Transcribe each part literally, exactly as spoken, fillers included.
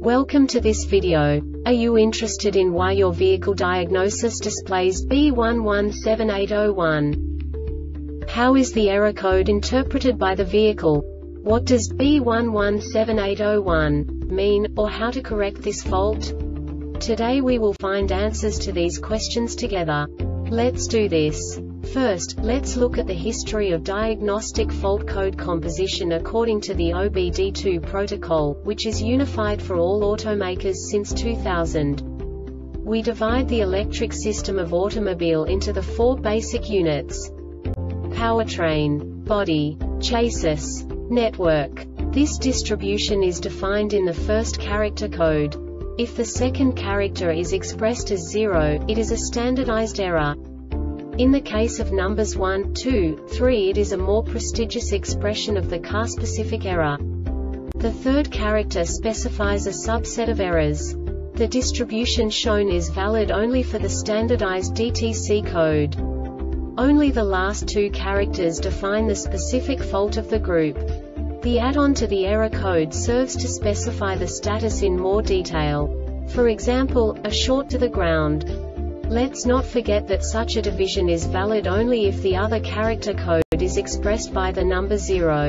Welcome to this video. Are you interested in why your vehicle diagnosis displays B one one seven eight zero one? How is the error code interpreted by the vehicle? What does B one one seven eight zero one mean, or how to correct this fault? Today we will find answers to these questions together. Let's do this. First, let's look at the history of diagnostic fault code composition according to the O B D two protocol, which is unified for all automakers since two thousand. We divide the electric system of automobile into the four basic units: powertrain, body, chassis, network. This distribution is defined in the first character code. If the second character is expressed as zero, it is a standardized error. In the case of numbers one, two, three, it is a more prestigious expression of the car-specific error. The third character specifies a subset of errors. The distribution shown is valid only for the standardized D T C code. Only the last two characters define the specific fault of the group. The add-on to the error code serves to specify the status in more detail. For example, a short to the ground. Let's not forget that such a division is valid only if the other character code is expressed by the number zero.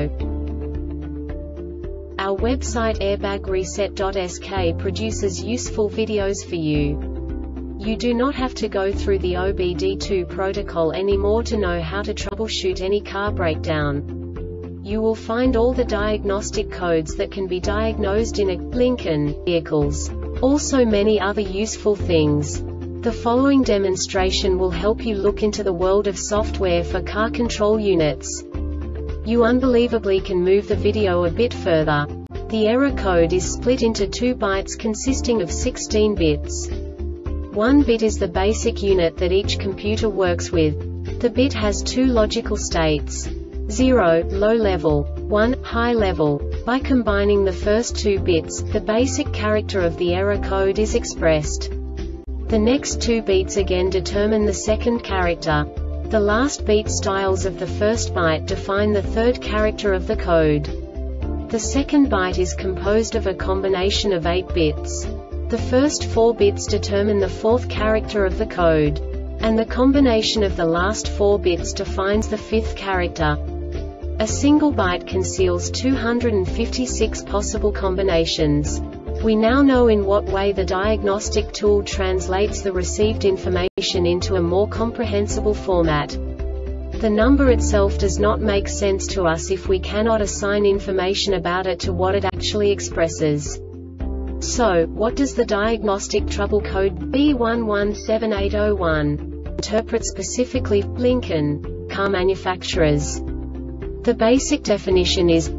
Our website airbag reset dot S K produces useful videos for you. You do not have to go through the O B D two protocol anymore to know how to troubleshoot any car breakdown. You will find all the diagnostic codes that can be diagnosed in a Lincoln vehicles. Also many other useful things. The following demonstration will help you look into the world of software for car control units. You unbelievably can move the video a bit further. The error code is split into two bytes consisting of sixteen bits. One bit is the basic unit that each computer works with. The bit has two logical states: zero, low level, one, high level. By combining the first two bits, the basic character of the error code is expressed. The next two beats again determine the second character. The last beat styles of the first byte define the third character of the code. The second byte is composed of a combination of eight bits. The first four bits determine the fourth character of the code. And the combination of the last four bits defines the fifth character. A single byte conceals two hundred fifty-six possible combinations. We now know in what way the diagnostic tool translates the received information into a more comprehensible format. The number itself does not make sense to us if we cannot assign information about it to what it actually expresses. So, what does the diagnostic trouble code B one one seven eight zero one interpret specifically for Lincoln car manufacturers? The basic definition is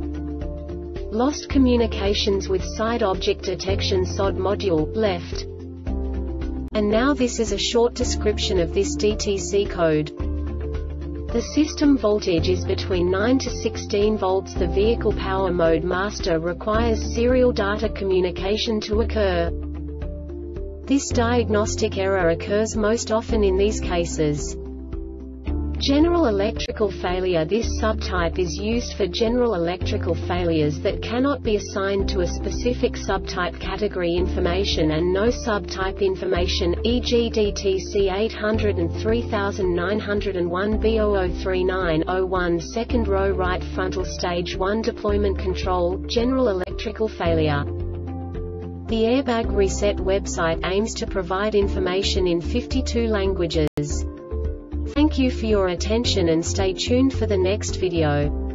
lost communications with side object detection S O D module, left. And now this is a short description of this D T C code. The system voltage is between nine to sixteen volts. The vehicle power mode master requires serial data communication to occur. This diagnostic error occurs most often in these cases: general electrical failure. This subtype is used for general electrical failures that cannot be assigned to a specific subtype category information and no subtype information, for example D T C eight oh three nine oh one B zero zero three nine zero one second row right frontal stage one deployment control, general electrical failure. The Airbag Reset website aims to provide information in fifty-two languages. Thank you for your attention and stay tuned for the next video.